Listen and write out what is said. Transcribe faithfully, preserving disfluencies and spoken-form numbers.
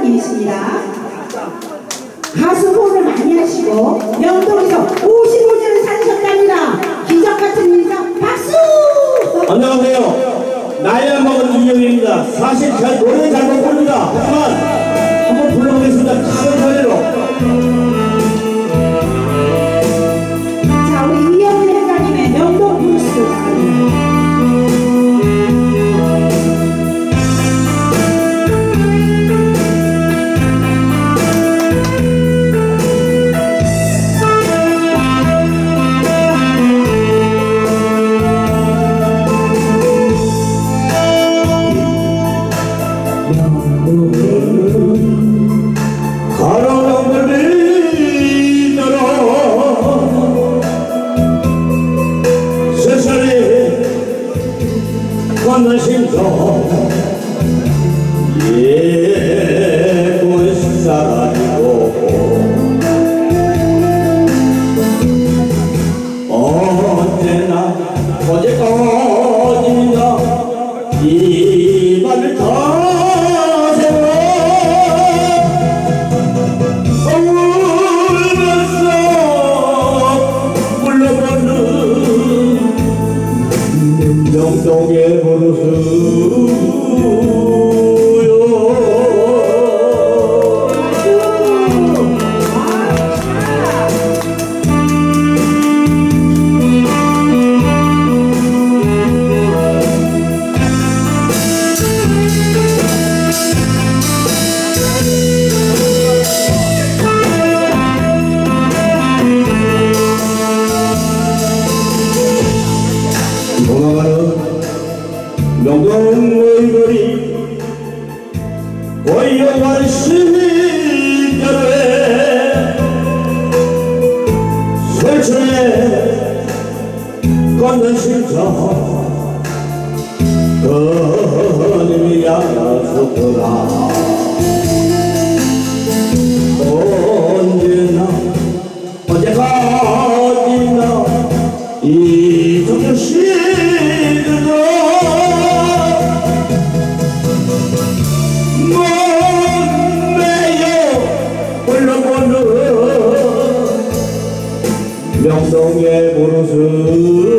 이장님이십니다. 가수 공을 많이 하시고 명동에서 오십오 년을 사셨답니다. 기적같은 인상 박수! 안녕하세요. 나이를 먹은 이영입니다. 사실 잘 노래 잘 못 부릅니다. 하지만 한번 불러보겠습니다. 큰 소리로. 자, 우리 이영일 회장님의 명동 블루스 부탁드립니다. 예쁜 사랑이고 언제나 어제까지나 이 맘을 다 세워 울면서 불러보는 명동의 버릇은 돌아가는 명동의 거리 고요한 시절에 설춘에 걷는 심정 그님이 약속하라 언제나 언제까지나 이 정신으로 몸매여 불러보는 명동의 버릇은